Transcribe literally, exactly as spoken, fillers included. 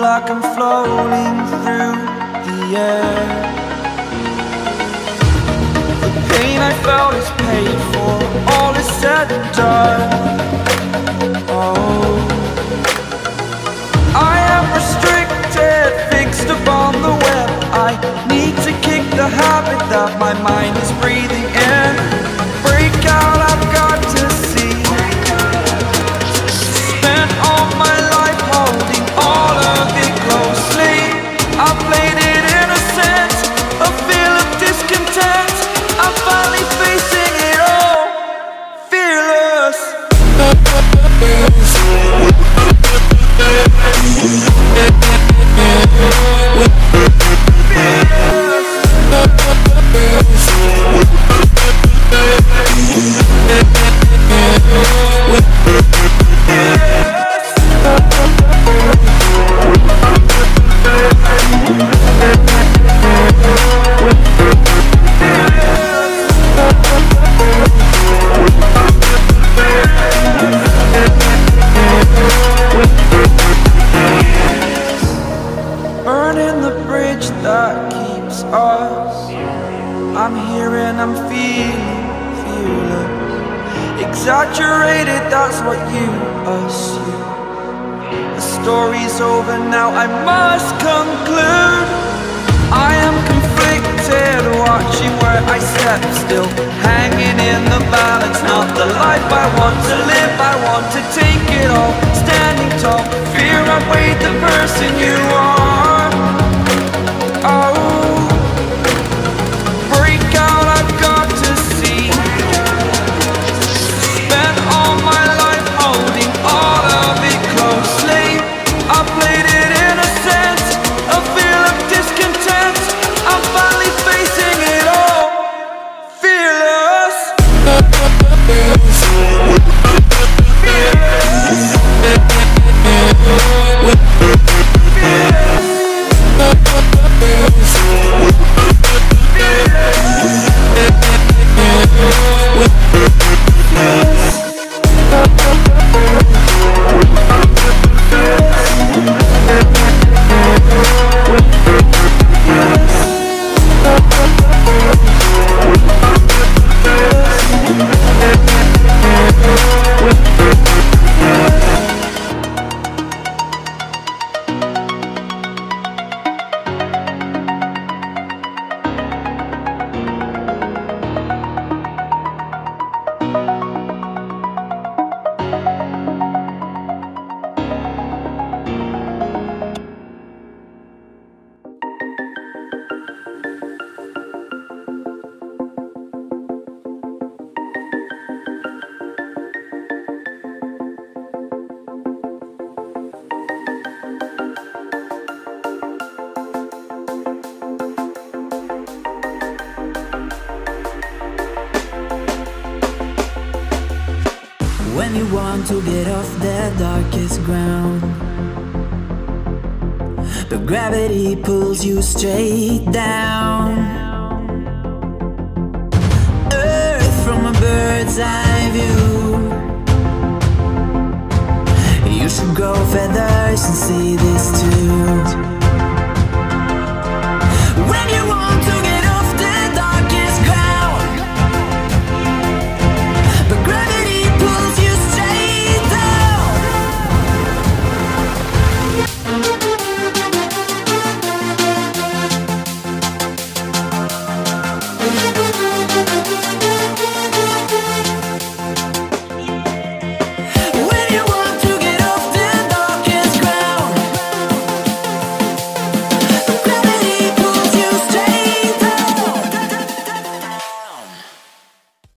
like I'm floating through the air. The pain I felt is paid for, all is said and done. Oh, I am restricted, fixed upon the web. I need to kick the habit that my mind is breathing in. Break out, I've got to see. Spent all my life holding all of it closely. I played it innocent, a feel of discontent. I'm finally facing it all, fearless. Burning the bridge that keeps us. I'm here and I'm feeling fearless. Exaggerated, that's what you assume. The story's over now, I must conclude. I am conflicted, watching where I step still, hanging in the balance. Not the life I want to live, I want to take it all. Standing tall, fear I've weighed the person you are. Oh, break out, I've got to see. Spent all my life holding all of it closely. I played it innocent, a feel of discontent. I'm finally facing it all, fearless. When you want to get off the darkest ground, but gravity pulls you straight down. Earth from a bird's eye view. You should grow feathers and see this too.